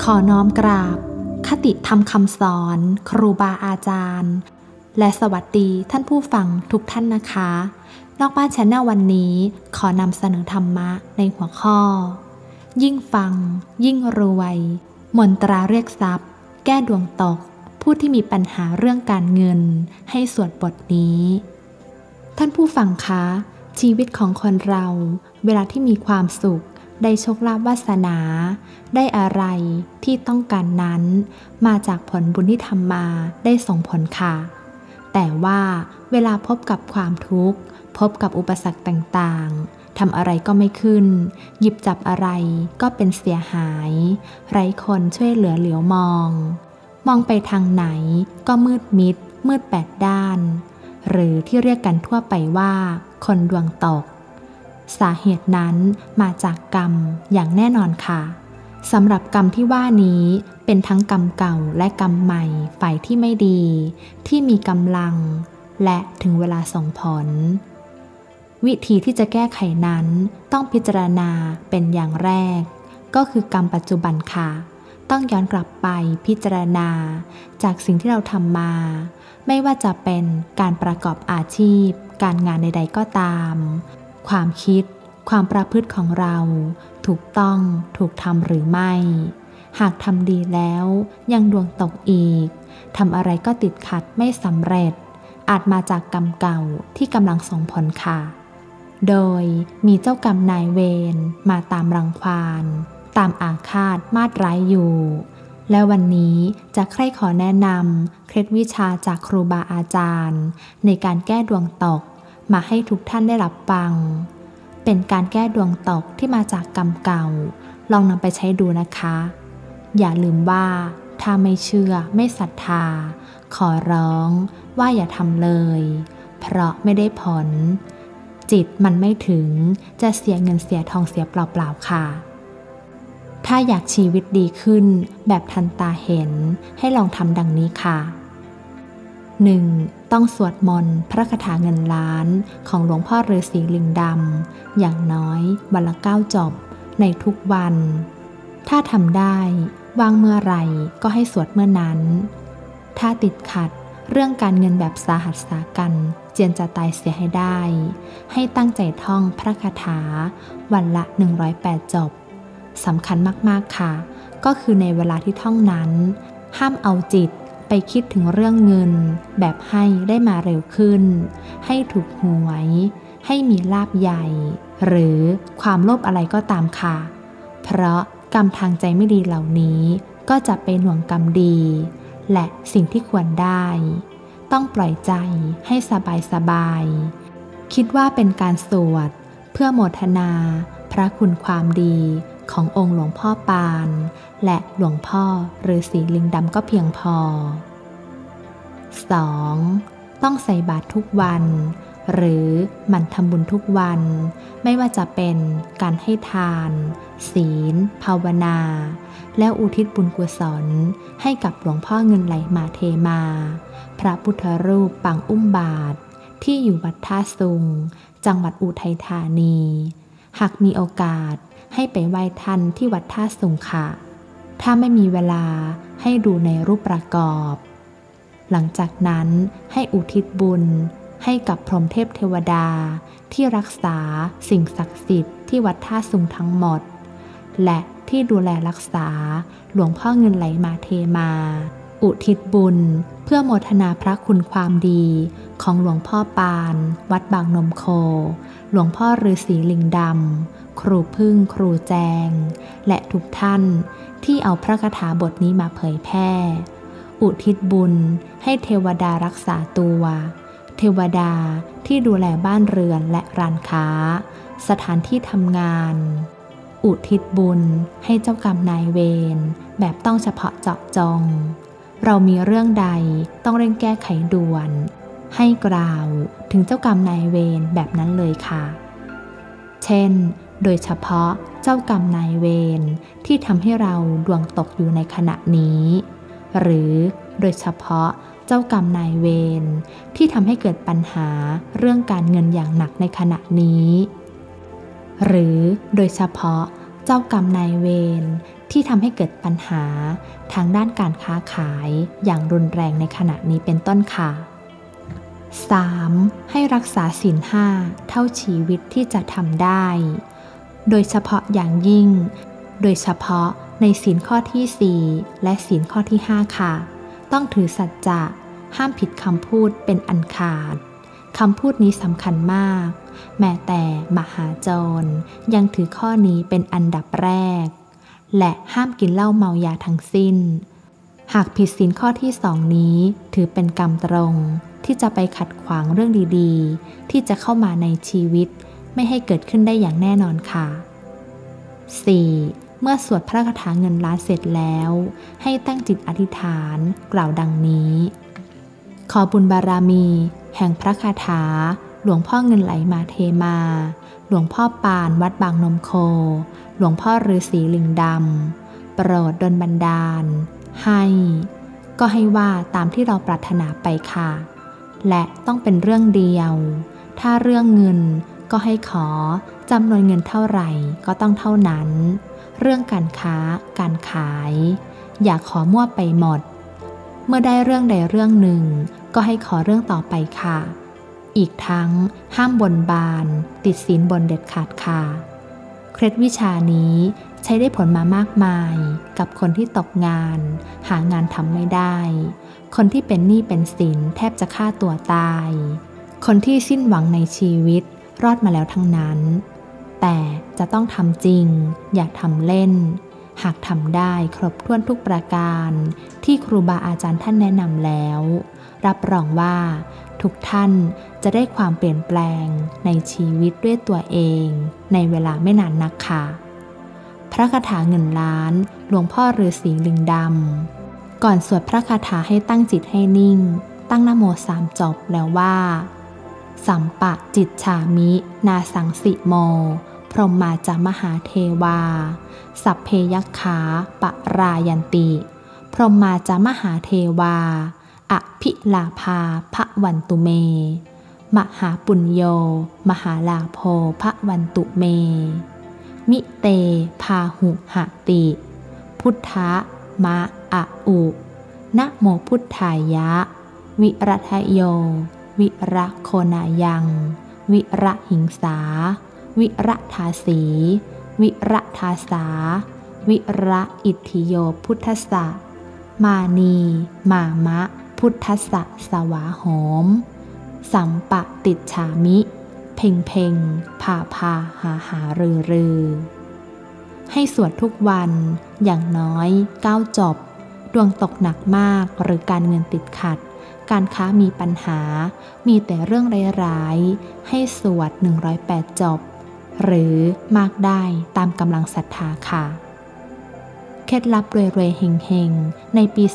ขอน้อมกราบคติธรรมคำสอนครูบาอาจารย์และสวัสดีท่านผู้ฟังทุกท่านนะคะนอกบ้านแชนแนลวันนี้ขอนำเสนอธรรมะในหัวข้อยิ่งฟังยิ่งรวยมนตราเรียกทรัพย์แก้ดวงตกผู้ที่มีปัญหาเรื่องการเงินให้สวดบทนี้ท่านผู้ฟังคะชีวิตของคนเราเวลาที่มีความสุขได้โชคลาภวาสนาได้อะไรที่ต้องการนั้นมาจากผลบุญที่ทำมาได้ส่งผลค่ะแต่ว่าเวลาพบกับความทุกข์พบกับอุปสรรคต่างๆทำอะไรก็ไม่ขึ้นหยิบจับอะไรก็เป็นเสียหายไร้คนช่วยเหลือเหลียวมองไปทางไหนก็มืดมิดมืดแปดด้านหรือที่เรียกกันทั่วไปว่าคนดวงตกสาเหตุนั้นมาจากกรรมอย่างแน่นอนค่ะสำหรับกรรมที่ว่านี้เป็นทั้งกรรมเก่าและกรรมใหม่ฝ่ายที่ไม่ดีที่มีกำลังและถึงเวลาส่งผลวิธีที่จะแก้ไขนั้นต้องพิจารณาเป็นอย่างแรกก็คือกรรมปัจจุบันค่ะต้องย้อนกลับไปพิจารณาจากสิ่งที่เราทำมาไม่ว่าจะเป็นการประกอบอาชีพการงานใดๆก็ตามความคิดความประพฤติของเราถูกต้องถูกทำหรือไม่หากทำดีแล้วยังดวงตกอีกทำอะไรก็ติดขัดไม่สำเร็จอาจมาจากกรรมเก่าที่กำลังส่งผลค่ะโดยมีเจ้ากรรมนายเวรมาตามรังควานตามอาฆาตมาตร้ายอยู่และวันนี้จะใคร่ขอแนะนำเคล็ดวิชาจากครูบาอาจารย์ในการแก้ดวงตกมาให้ทุกท่านได้รับฟังเป็นการแก้ดวงตกที่มาจากกรรมเก่าลองนำไปใช้ดูนะคะอย่าลืมว่าถ้าไม่เชื่อไม่ศรัทธาขอร้องว่าอย่าทำเลยเพราะไม่ได้ผลจิตมันไม่ถึงจะเสียเงินเสียทองเสียเปล่าๆค่ะถ้าอยากชีวิตดีขึ้นแบบทันตาเห็นให้ลองทำดังนี้ค่ะ 1. ต้องสวดมนต์พระคาถาเงินล้านของหลวงพ่อฤาษีลิงดำอย่างน้อยวันละ9 จบในทุกวันถ้าทำได้ว่างเมื่อไหร่ก็ให้สวดเมื่อนั้นถ้าติดขัดเรื่องการเงินแบบสาหัสสากันเจียนจะตายเสียให้ได้ให้ตั้งใจท่องพระคาถาวันละ108 จบสำคัญมากๆค่ะก็คือในเวลาที่ท่องนั้นห้ามเอาจิตไปคิดถึงเรื่องเงินแบบให้ได้มาเร็วขึ้นให้ถูกหวยให้มีลาภใหญ่หรือความโลภอะไรก็ตามค่ะเพราะกรรมทางใจไม่ดีเหล่านี้ก็จะเป็นหน่วงกรรมดีและสิ่งที่ควรได้ต้องปล่อยใจให้สบายๆคิดว่าเป็นการสวดเพื่อโมทนาพระคุณความดีขององค์หลวงพ่อปานและหลวงพ่อฤาษีลิงดำก็เพียงพอ 2. ต้องใส่บาตรทุกวันหรือหมั่นทำบุญทุกวันไม่ว่าจะเป็นการให้ทานศีลภาวนาแล้วอุทิศบุญกุศลให้กับหลวงพ่อเงินไหลมาเทมาพระพุทธรูปปางอุ้มบาตรที่อยู่วัดท่าซุงจังหวัดอุทัยธานีหากมีโอกาสให้ไปไหว้ท่านที่วัดท่าซุงค่ะถ้าไม่มีเวลาให้ดูในรูปประกอบหลังจากนั้นให้อุทิศบุญให้กับพรหมเทพเทวดาที่รักษาสิ่งศักดิ์สิทธิ์ที่วัดท่าซุงทั้งหมดและที่ดูแลรักษาหลวงพ่อเงินไหลมาเทมาอุทิศบุญเพื่อโมทนาพระคุณความดีของหลวงพ่อปานวัดบางนมโคหลวงพ่อฤาษีลิงดำครูพึ่งครูแจงและทุกท่านที่เอาพระคาถาบทนี้มาเผยแพร่อุทิศบุญให้เทวดารักษาตัวเทวดาที่ดูแลบ้านเรือนและร้านค้าสถานที่ทำงานอุทิศบุญให้เจ้ากรรมนายเวรแบบต้องเฉพาะเจาะจงเรามีเรื่องใดต้องเร่งแก้ไขด่วนให้กล่าวถึงเจ้ากรรมนายเวรแบบนั้นเลยค่ะเช่นโดยเฉพาะเจ้ากรรมนายเวรที่ทำให้เราดวงตกอยู่ในขณะนี้หรือโดยเฉพาะเจ้ากรรมนายเวรที่ทำให้เกิดปัญหาเรื่องการเงินอย่างหนักในขณะนี้หรือโดยเฉพาะเจ้ากรรมนายเวรที่ทำให้เกิดปัญหาทางด้านการค้าขายอย่างรุนแรงในขณะนี้เป็นต้นค่ะ 3. ให้รักษาศีล 5เท่าชีวิตที่จะทำได้โดยเฉพาะอย่างยิ่งโดยเฉพาะในศีลข้อที่ 4 และศีลข้อที่ 5 ค่ะต้องถือสัจจะห้ามผิดคำพูดเป็นอันขาดคำพูดนี้สำคัญมากแม้แต่มหาโจรยังถือข้อนี้เป็นอันดับแรกและห้ามกินเหล้าเมายาทั้งสิ้นหากผิดศีลข้อที่ 2 นี้ถือเป็นกรรมตรงที่จะไปขัดขวางเรื่องดีๆที่จะเข้ามาในชีวิตไม่ให้เกิดขึ้นได้อย่างแน่นอนค่ะ 4. เมื่อสวดพระคาถาเงินล้านเสร็จแล้วให้ตั้งจิตอธิษฐานกล่าวดังนี้ขอบุญบารมีแห่งพระคาถาหลวงพ่อเงินไหลมาเทมาหลวงพ่อปานวัดบางนมโคหลวงพ่อฤาษีลิงดำโปรดดลบันดาลให้ก็ให้ว่าตามที่เราปรารถนาไปค่ะและต้องเป็นเรื่องเดียวถ้าเรื่องเงินก็ให้ขอจำนวนเงินเท่าไหร่ก็ต้องเท่านั้นเรื่องการค้าการขายอย่าขอมั่วไปหมดเมื่อได้เรื่องใดเรื่องหนึ่งก็ให้ขอเรื่องต่อไปค่ะอีกทั้งห้ามบนบานติดศีลบนเด็ดขาดค่ะเคล็ดวิชานี้ใช้ได้ผลมามากมายกับคนที่ตกงานหางานทำไม่ได้คนที่เป็นหนี้เป็นสินแทบจะฆ่าตัวตายคนที่สิ้นหวังในชีวิตรอดมาแล้วทั้งนั้นแต่จะต้องทำจริงอย่าทำเล่นหากทำได้ครบถ้วนทุกประการที่ครูบาอาจารย์ท่านแนะนำแล้วรับรองว่าทุกท่านจะได้ความเปลี่ยนแปลงในชีวิตด้วยตัวเองในเวลาไม่นานนักค่ะพระคาถาเงินล้านหลวงพ่อฤาษีลิงดำก่อนสวดพระคาถาให้ตั้งจิตให้นิ่งตั้งนะโม3 จบแล้วว่าสัมปะจิตฉามินาสังสิโมพรหมาจามหาเทวาสัพเพยัคขาปะรายันติพรหมาจามหาเทวาอภิลาภาภวันตุเมมหาปุญโยมหาลาโภภวันตุเมมิเตพาหุหติพุทธะมะอะอุนะโมพุทธายะวิรัทโยวิระโคนายังวิระหิงสาวิระทาสีวิระทาสาวิระอิทธิโยพุทธสะมานีมามะพุทธสะสวาโหมสัมปะติจฉามิเพ่งเพ่งพาพาหาหารือให้สวดทุกวันอย่างน้อย9 จบดวงตกหนักมากหรือการเงินติดขัดการค้ามีปัญหามีแต่เรื่องร้ายๆให้สวด108 จบหรือมากได้ตามกำลังศรัทธาค่ะเคล็ดลับรวยๆเฮงๆในปี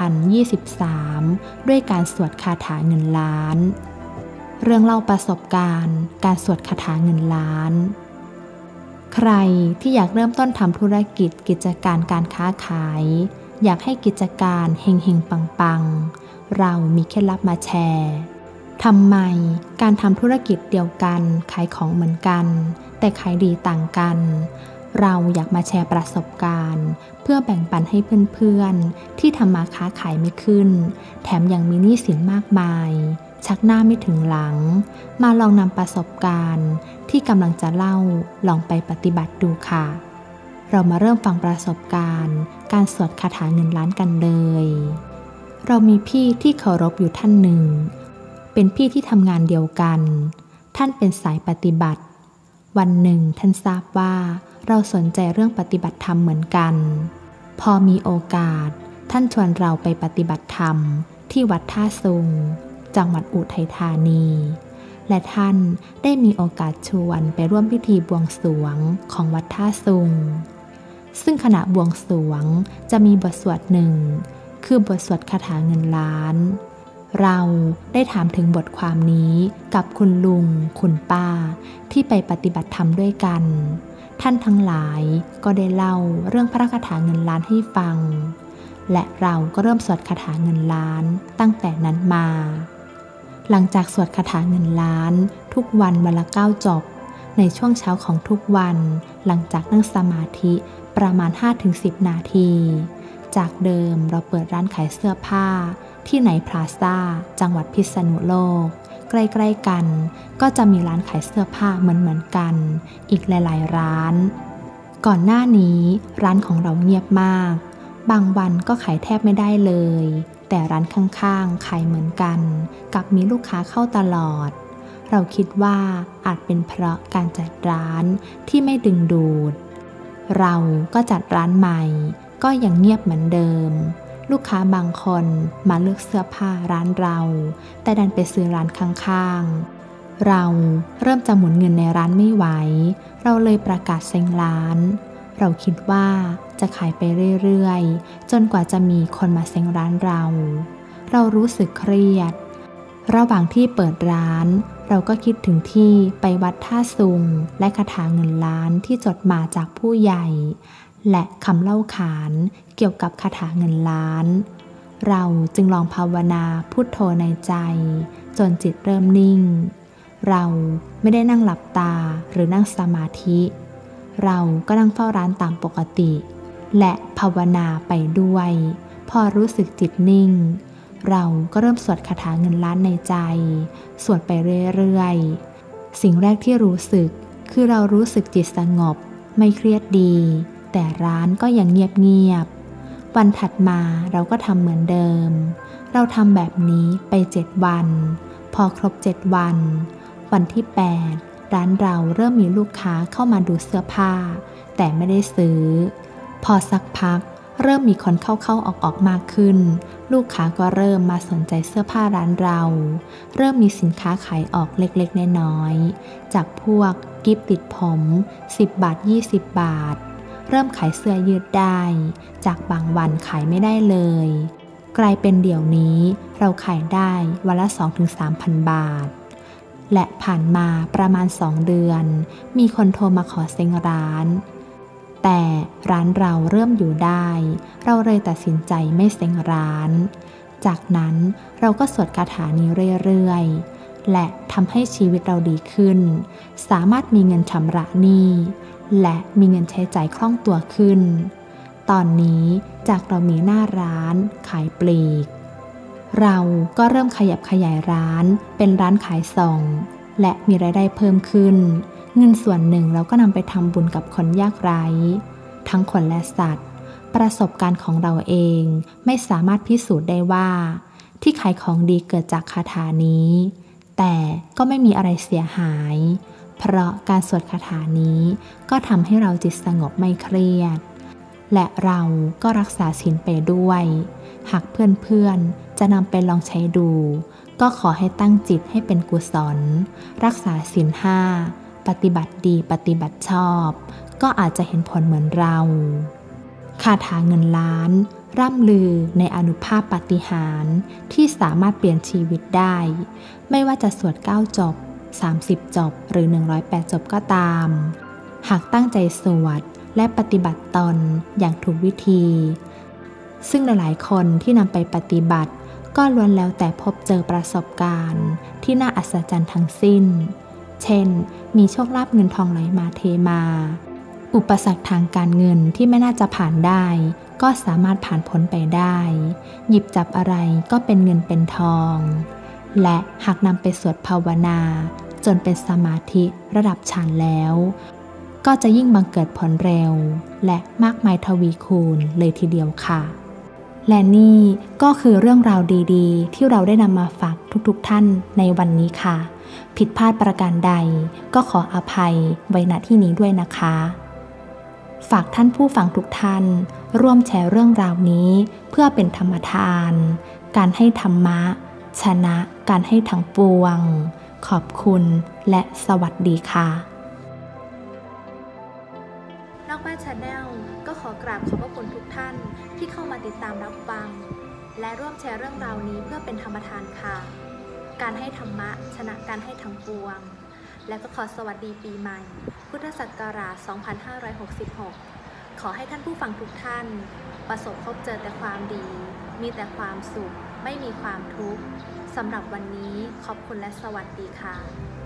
2023 ด้วยการสวดคาถาเงินล้านเรื่องเล่าประสบการณ์การสวดคาถาเงินล้านใครที่อยากเริ่มต้นทำธุรกิจกิจการการค้าขายอยากให้กิจการเฮงๆปังๆเรามีเคล็ดลับมาแชร์ทำไมการทำธุรกิจเดียวกันขายของเหมือนกันแต่ขายดีต่างกันเราอยากมาแชร์ประสบการณ์เพื่อแบ่งปันให้เพื่อนๆที่ทำมาค้าขายไม่ขึ้นแถมยังมีหนี้สินมากมายชักหน้าไม่ถึงหลังมาลองนำประสบการณ์ที่กำลังจะเล่าลองไปปฏิบัติดูค่ะเรามาเริ่มฟังประสบการณ์การสวดคาถาเงินล้านกันเลยเรามีพี่ที่เคารพอยู่ท่านหนึ่งเป็นพี่ที่ทำงานเดียวกันท่านเป็นสายปฏิบัติวันหนึ่งท่านทราบว่าเราสนใจเรื่องปฏิบัติธรรมเหมือนกันพอมีโอกาสท่านชวนเราไปปฏิบัติธรรมที่วัดท่าซุงจังหวัดอุทัยธานีและท่านได้มีโอกาสชวนไปร่วมพิธีบวงสรวงของวัดท่าซุงซึ่งขณะบวงสรวงจะมีบทสวดหนึ่งคือบทสวดคาถาเงินล้านเราได้ถามถึงบทความนี้กับคุณลุงคุณป้าที่ไปปฏิบัติธรรมด้วยกันท่านทั้งหลายก็ได้เล่าเรื่องพระคาถาเงินล้านให้ฟังและเราก็เริ่มสวดคาถาเงินล้านตั้งแต่นั้นมาหลังจากสวดคาถาเงินล้านทุกวันวันละ9 จบในช่วงเช้าของทุกวันหลังจากนั่งสมาธิประมาณ 5-10 นาทีจากเดิมเราเปิดร้านขายเสื้อผ้าที่ไหนพลาซ่าจังหวัดพิษณุโลกใกล้ๆกันก็จะมีร้านขายเสื้อผ้าเหมือนกันอีกหลายๆร้านก่อนหน้านี้ร้านของเราเงียบมากบางวันก็ขายแทบไม่ได้เลยแต่ร้านข้างๆขายเหมือนกันกับมีลูกค้าเข้าตลอดเราคิดว่าอาจเป็นเพราะการจัดร้านที่ไม่ดึงดูดเราก็จัดร้านใหม่ก็ยังเงียบเหมือนเดิมลูกค้าบางคนมาเลือกเสื้อผ้าร้านเราแต่ดันไปซื้อร้านข้างๆเราเริ่มจะหมุนเงินในร้านไม่ไหวเราเลยประกาศเซ้งร้านเราคิดว่าจะขายไปเรื่อยๆจนกว่าจะมีคนมาเซ้งร้านเรารู้สึกเครียดระหว่างที่เปิดร้านเราก็คิดถึงที่ไปวัดท่าซุงและคาถาเงินล้านที่จดมาจากผู้ใหญ่และคำเล่าขานเกี่ยวกับคาถาเงินล้านเราจึงลองภาวนาพุทโธในใจจนจิตเริ่มนิ่งเราไม่ได้นั่งหลับตาหรือนั่งสมาธิเราก็นั่งเฝ้าร้านตามปกติและภาวนาไปด้วยพอรู้สึกจิตนิ่งเราก็เริ่มสวดคาถาเงินล้านในใจสวดไปเรื่อยๆสิ่งแรกที่รู้สึกคือเรารู้สึกจิตสงบไม่เครียดดีแต่ร้านก็ยังเงียบวันถัดมาเราก็ทำเหมือนเดิมเราทำแบบนี้ไป7 วันพอครบ7 วันที่8ร้านเราเริ่มมีลูกค้าเข้ามาดูเสื้อผ้าแต่ไม่ได้ซื้อพอสักพักเริ่มมีคนเข้าออกมากขึ้นลูกค้าก็เริ่มมาสนใจเสื้อผ้าร้านเราเริ่มมีสินค้าขายออกเล็กๆน้อยๆจากพวกกิ๊บติดผม10 บาท20 บาทเริ่มขายเสื้อยืดได้จากบางวันขายไม่ได้เลยกลายเป็นเดี๋ยวนี้เราขายได้วันละ 2-3,000 บาทและผ่านมาประมาณ2 เดือนมีคนโทรมาขอเซ้งร้านแต่ร้านเราเริ่มอยู่ได้เราเลยตัดสินใจไม่เซ้งร้านจากนั้นเราก็สวดคาถานี้เรื่อยๆและทำให้ชีวิตเราดีขึ้นสามารถมีเงินชำระหนี้และมีเงินใช้จ่ายคล่องตัวขึ้นตอนนี้จากเรามีหน้าร้านขายปลีกเราก็เริ่มขยับขยายร้านเป็นร้านขายส่งและมีรายได้เพิ่มขึ้นเงินส่วนหนึ่งเราก็นำไปทำบุญกับคนยากไร้ทั้งคนและสัตว์ประสบการณ์ของเราเองไม่สามารถพิสูจน์ได้ว่าที่ขายของดีเกิดจากคาถานี้แต่ก็ไม่มีอะไรเสียหายเพราะการสวดคาถานี้ก็ทำให้เราจิตสงบไม่เครียดและเราก็รักษาศีลไปด้วยหากเพื่อนๆจะนำไปลองใช้ดูก็ขอให้ตั้งจิตให้เป็นกุศลรักษาศีล 5ปฏิบัติดีปฏิบัติชอบก็อาจจะเห็นผลเหมือนเราคาถาเงินล้านร่ำลือในอานุภาพปาฏิหาริย์ที่สามารถเปลี่ยนชีวิตได้ไม่ว่าจะสวด9 จบ30 จบหรือ108 จบก็ตามหากตั้งใจสวดและปฏิบัติตนอย่างถูกวิธีซึ่งหลายๆคนที่นำไปปฏิบัติก็ล้วนแล้วแต่พบเจอประสบการณ์ที่น่าอัศจรรย์ทั้งสิ้นเช่นมีโชคลาภเงินทองไหลมาเทมาอุปสรรคทางการเงินที่ไม่น่าจะผ่านได้ก็สามารถผ่านพ้นไปได้หยิบจับอะไรก็เป็นเงินเป็นทองและหากนำไปสวดภาวนาจนเป็นสมาธิระดับฌานแล้วก็จะยิ่งบังเกิดผลเร็วและมากมายทวีคูณเลยทีเดียวค่ะและนี่ก็คือเรื่องราวดีๆที่เราได้นำมาฝากทุกๆท่านในวันนี้ค่ะผิดพลาดประการใดก็ขออภัยไว้ณที่นี้ด้วยนะคะฝากท่านผู้ฟังทุกท่านร่วมแชร์เรื่องราวนี้เพื่อเป็นธรรมทานการให้ธรรมะชนะการให้ทั้งปวงขอบคุณและสวัสดีค่ะนอกบ้านชาแนลก็ขอกราบขอบพระคุณทุกท่านที่เข้ามาติดตามรับฟังและร่วมแชร์เรื่องราวนี้เพื่อเป็นธรรมทานค่ะการให้ธรรมะชนะการให้ทั้งปวงและก็ขอสวัสดีปีใหม่พุทธศักราช 2566 ขอให้ท่านผู้ฟังทุกท่านประสบพบเจอแต่ความดีมีแต่ความสุขไม่มีความทุกข์สำหรับวันนี้ขอบคุณและสวัสดีค่ะ